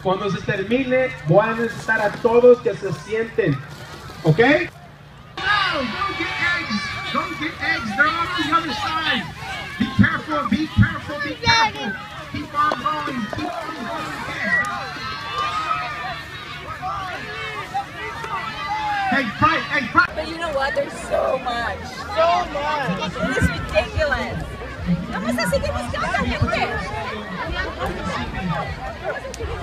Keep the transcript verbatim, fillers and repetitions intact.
Cuando se termine, voy a necesitar a todos que se sienten. ¿Ok? No, don't get eggs. Don't get eggs. They're on the other side. Be careful. Be careful. Be careful. Keep on going. Keep on going. Hey, fight. Hey, fight. But you know what? There's so much. So much. It is ridiculous. Vamos a seguir buscando gente.